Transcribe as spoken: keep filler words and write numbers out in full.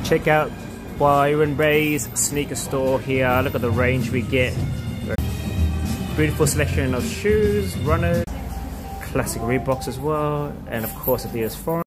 Check out Byron Bay's sneaker store here. Look at the range we get. Beautiful selection of shoes, runners, classic Reeboks as well, and of course Adidas Forum.